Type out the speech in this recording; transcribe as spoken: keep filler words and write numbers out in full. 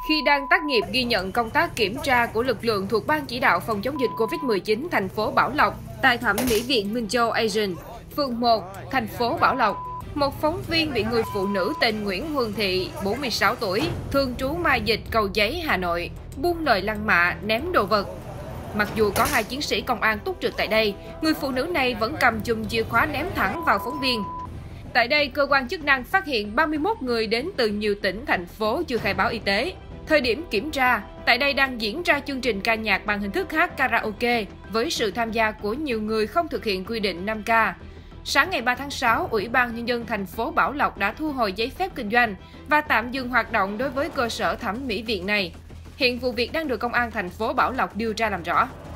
Khi đang tác nghiệp ghi nhận công tác kiểm tra của lực lượng thuộc Ban chỉ đạo phòng chống dịch Covid mười chín thành phố Bảo Lộc tại thẩm mỹ viện Minh Châu Asian, phường một, thành phố Bảo Lộc, một phóng viên bị người phụ nữ tên Nguyễn Huân Thị, bốn mươi sáu tuổi, thường trú Mai Dịch, Cầu Giấy, Hà Nội, buông lời lăng mạ, ném đồ vật. Mặc dù có hai chiến sĩ công an túc trực tại đây, người phụ nữ này vẫn cầm chùm chìa khóa ném thẳng vào phóng viên. Tại đây, cơ quan chức năng phát hiện ba mươi mốt người đến từ nhiều tỉnh, thành phố chưa khai báo y tế. Thời điểm kiểm tra, tại đây đang diễn ra chương trình ca nhạc bằng hình thức hát karaoke với sự tham gia của nhiều người không thực hiện quy định năm K. Sáng ngày ba tháng sáu, Ủy ban Nhân dân thành phố Bảo Lộc đã thu hồi giấy phép kinh doanh và tạm dừng hoạt động đối với cơ sở thẩm mỹ viện này. Hiện vụ việc đang được Công an thành phố Bảo Lộc điều tra làm rõ.